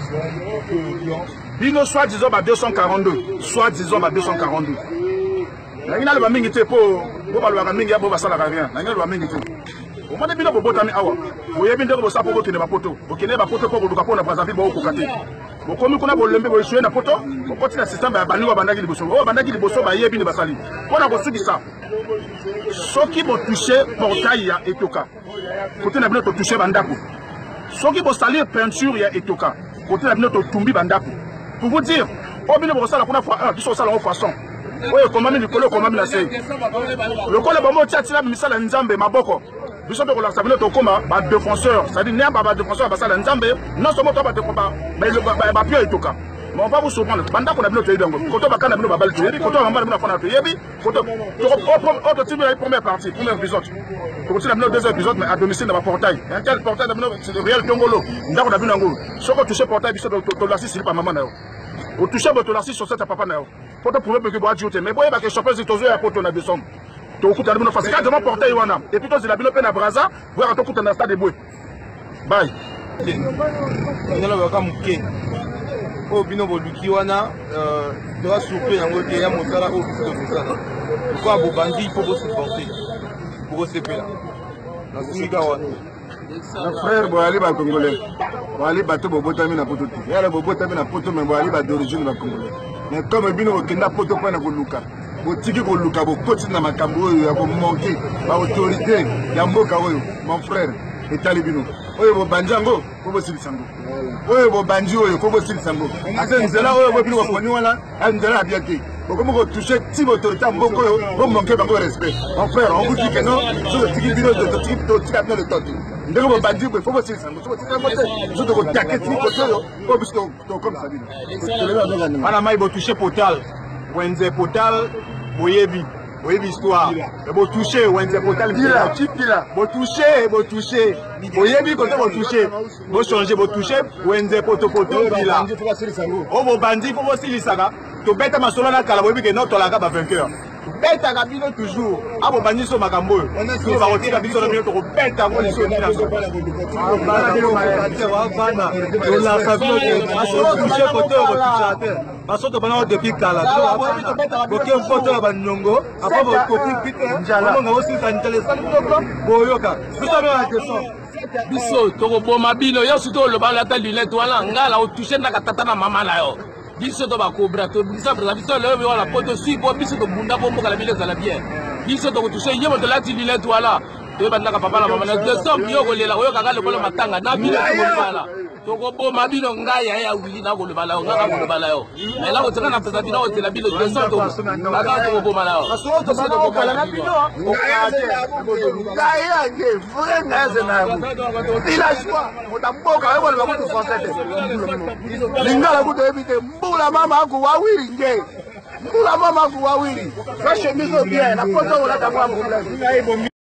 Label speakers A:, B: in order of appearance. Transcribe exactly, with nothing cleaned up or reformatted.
A: Bino soit disons à deux cent quarante-deux, soit disons à deux cent quarante-deux. Il y a le mingi te pour pour le mingi pour ça la rien. Il y a le mingi te. Au moins bino pour botami awa. Vous y avez bien pour ça pour que ne pas poto. Vous qui ne pas poto pour le capot na Brazzaville pour kokate. Vous comme qu'on a pour lembe pour jouer na poto. Vous continue système ba banu bandaki liboso. Oh bandaki liboso ba yebi ne basali. On a reçu ça. Ceux qui vont toucher portail ya etoka. Côté na bino to toucher bandako. Ceux qui vont salir peinture ya etoka. Côté na bino to tumbi bandako. Pour vous dire, oh bino pour ça la première fois un, qui sont ça la façon. Oui, comment le colo comment la sey. Le colo bon tia tia misala nzambe maboko. Biso to la sabino to koma ba défenseur, ça dit n'importe ba défenseur ba sala nzambe, non seulement to ba défenseur, mais le ba pio etoka. Mais on va vous surprendre. Banda ko na bino to yidango. Koto ba kana bino ba bal to yebi, koto ba bino fana to yebi, koto to autre type la première partie, premier épisode. To continue la deuxième épisode mais à domicile dans ba portail. Un tel portail da bino c'est le réel Tongolo. Ndako na bino ngo. Soko toucher portail biso to to la six pas maman na yo. Au toucher votre la six sur cette papa na yo. Faut prouver que bois mais boye ba que chopper tozo ya poto na besom to kuta bino face quand devant portail wana et puis to la bino pe na braza voir to kuta na stade boye bye ngala ba ka muke o bino boluki wana euh doit souffrir yango te ya motala o biso to ça pourquoi bo bandi il faut vous supporter pour se pela na singa wana na frère bo ali ba congolais bo ali ba to bobotami na poto te ya la bobotami na poto mais bo ali ba d'origine ba congolais. Mais comme bino okenda poto kwa na koluka botiki koluka bokoti na makambo oyo ya komonke ba autorité ya mboka oyo mon frère etali bino oyo bo banjango ko bo silisango oyo bo banji oyo ko bo silisango ate nzela oyo bo bino bafoni wala nzela bien te bokomo ko toucher ti autorité ya mboka oyo bo monke bango respect mon frère on vous dit que non so tiki bino to tiki to tika bino le toti ndeko bo banji ko fo bo silisango so tika mote so to ko taketi ko toyo ko bisto to comme ça bino ana mai bo toucher portal wenze portal boyebi boyebi histoire bo toucher wenze portal dira chipila bo toucher bo toucher boyebi ko to bo toucher bo changer bo toucher wenze poto poto bila o bo bandi fo bo silisaka to beta masolo na kala boyebi ke no to la ka ba vainqueur beta ka bino toujours abo bandi so makambo so ba rotika biso na bino to ko beta ko so bina so bana bino ma bana to la ka bino aso toucher poto bo toucher parce que pendant depuis kala boke photo ba nyongo apa bo kopi pite njala ngo aussi intéressant boyoka biso ba question biso to ko boma bino yo surtout le bala ta lunette wala ngala o toucher na katata na mama la yo biso to ba cobra to biso ba biso le wala poto si bo biso to bunda bo mo kala bile za la bien biso to ko toucher yemo to la ti lunette wala to ba na ka papa na mama na de somme yo ko lela yo ka ka le ko matanga na bile ko wala toko boma bino ngaya ya wili na ko le bala ngaka ko le bala yo mais là o tsana na pesa bino o tsela bino deux cents to ngaka ko boma la yo parce que to bana ko kala na bino o ngaya nge vrai ngaze na ko village o tamboka yo ko ba ko français lingala ko to ebite mbula mama ko wa wili nge mbula mama ko wa wili fresh mise bien na poto la ta problème